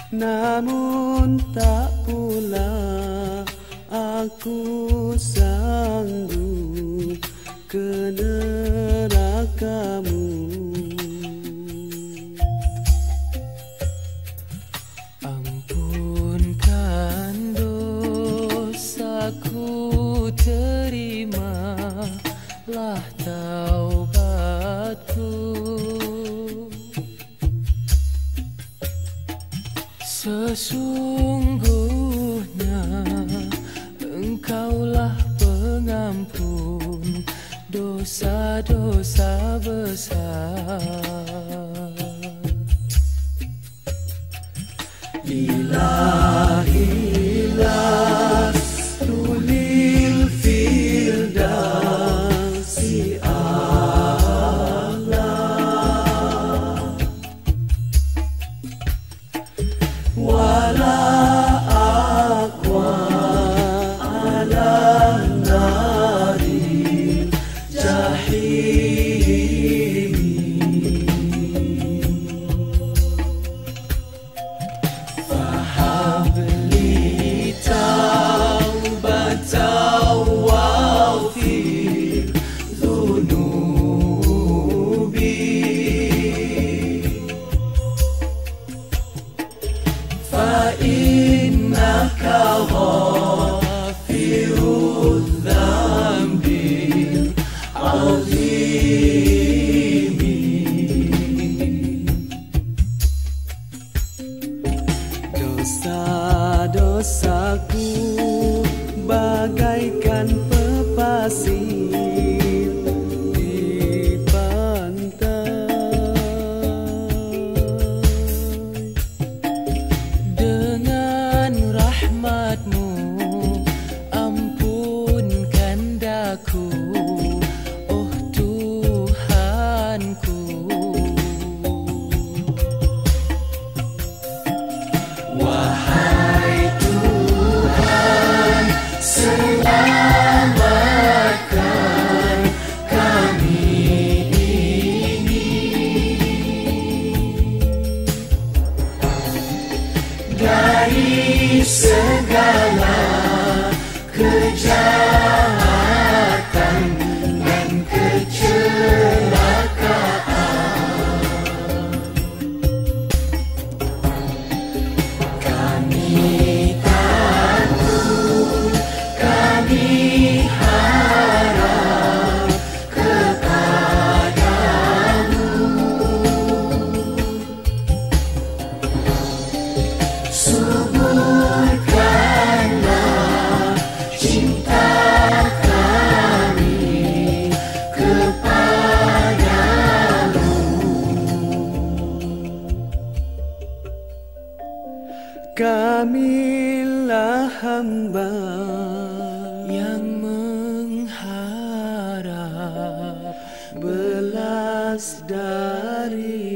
namun tak pula aku sanggup ke nerakamu. Ampunkan dosaku, terimalah taubatku. Sesungguhnya Engkaulah pengampun dosa-dosa besar. Ilahilah tulil firdausi a'la, wala aqwa ala nari jahim. Fahabli taubatan waghfir dhunubi, fa innaka ghafirudz dzambil azim. Dosa-dosaku bagaikan pepasir di pantai. Dengan rahmat-Mu ampunkan daku, oh Tuhanku. Wahai Tuhan, selamatkan kami ini dari segala kejahatan dan kecelakaan. Kami takut, kami harap kepadamu. Suburkanlah cinta kami kepadamu. Kamilah hamba yang mengharap belas dari